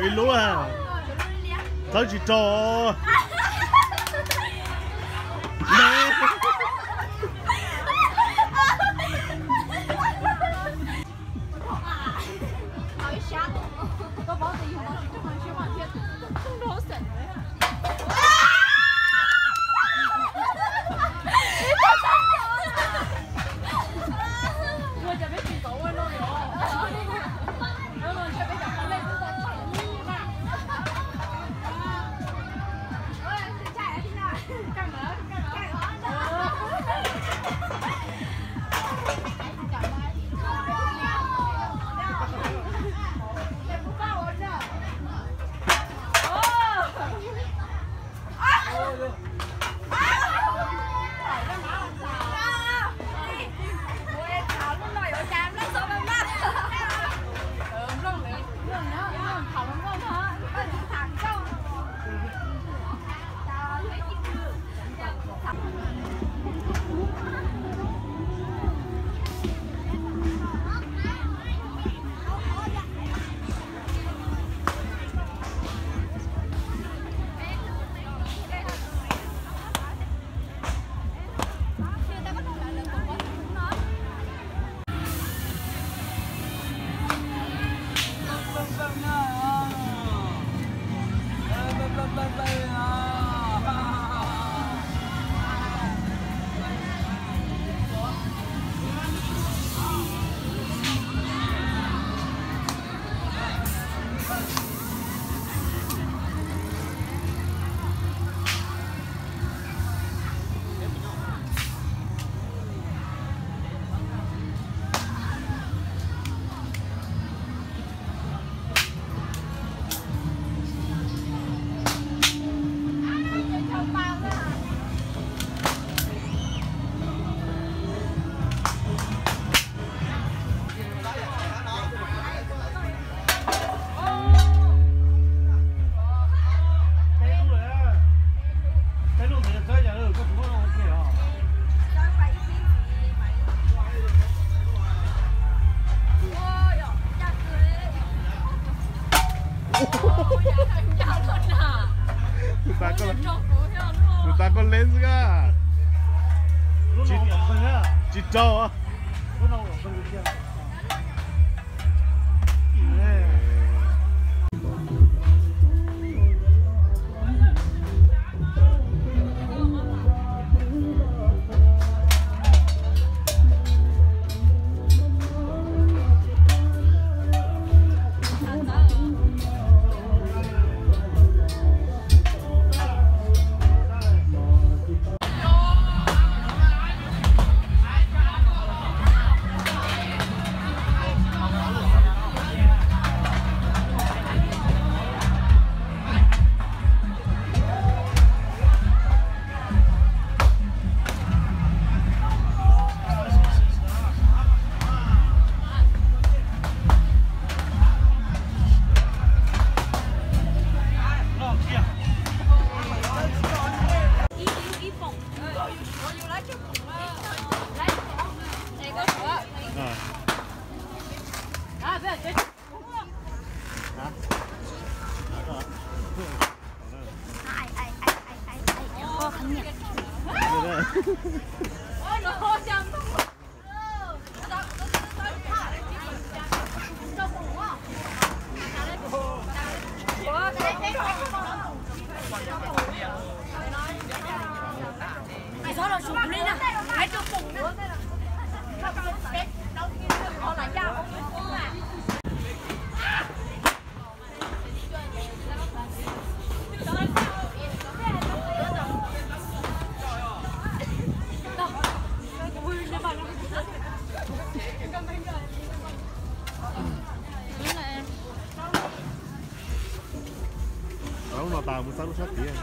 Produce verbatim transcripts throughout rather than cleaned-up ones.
bị lúa à tới chỉ trò nè người ta có người ta có lens cả chỉ chỉ trâu á Nó tao muốn sáu sáu tỷ.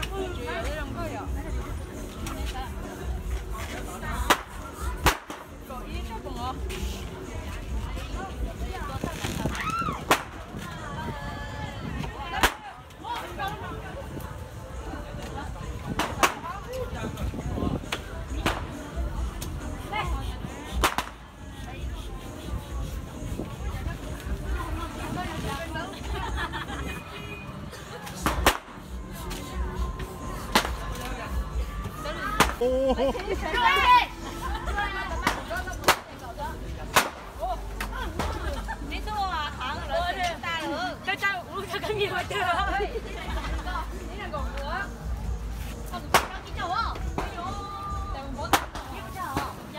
你说啊，行了，大了，再加五十个米我得了。你那个我，我不想你叫我，哎呦，但我你不叫我，叫。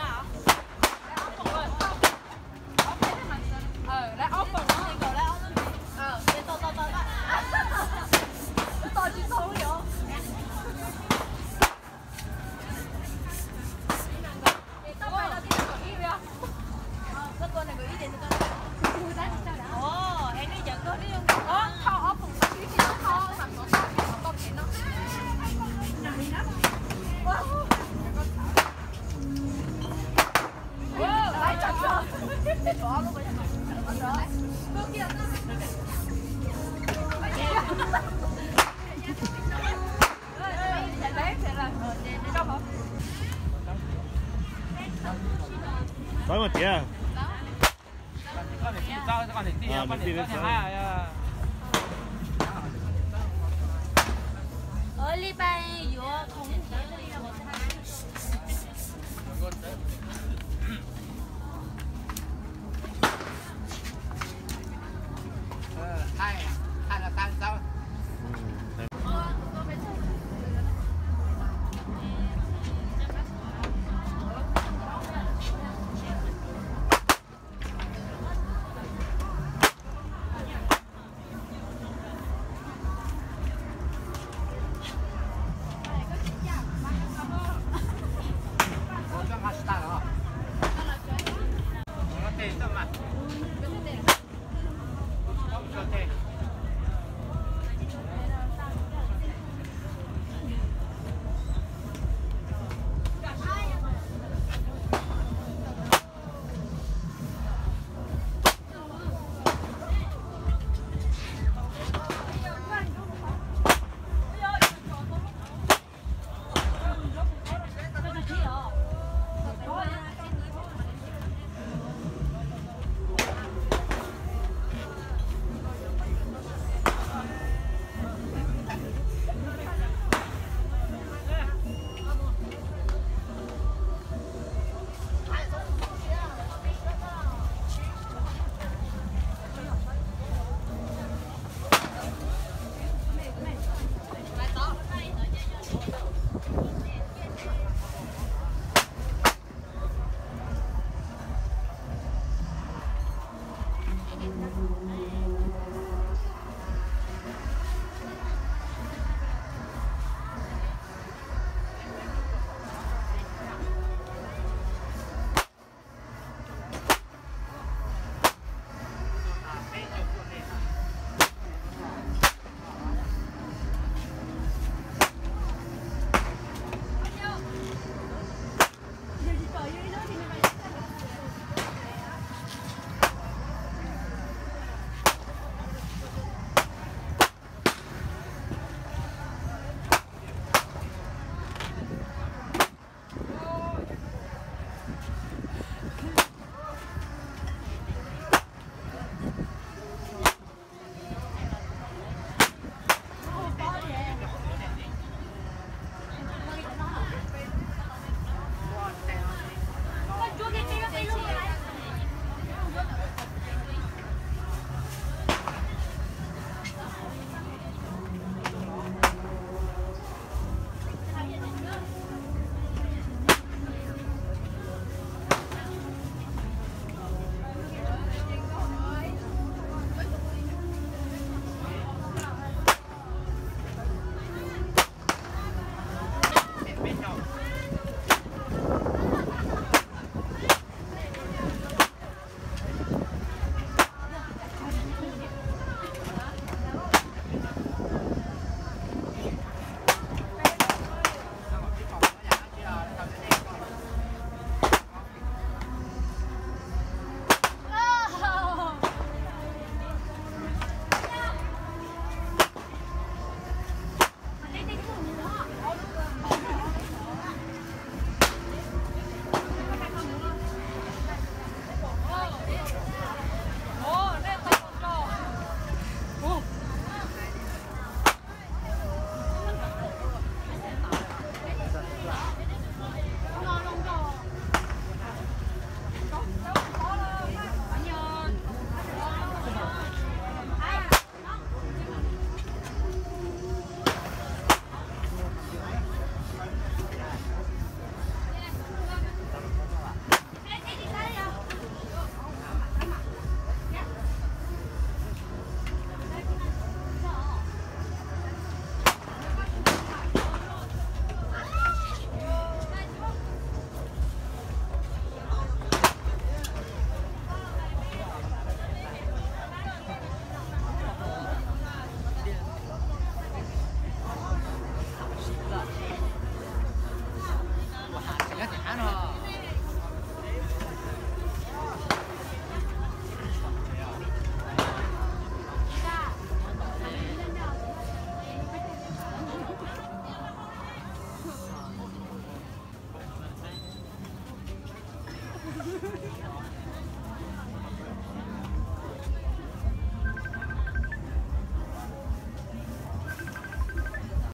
呃，来，我放那个，来，我们，呃，别走走走走，倒去抽油。哦，哎，你讲过你用哦，靠，我捧出去，靠，上个上面好多钱呢。哇，来จับจ้ะตัวลูกไปจับเลยลูกเกี่ยวนะ Nói một tí à? con này đi sao con này đi con này đi hai à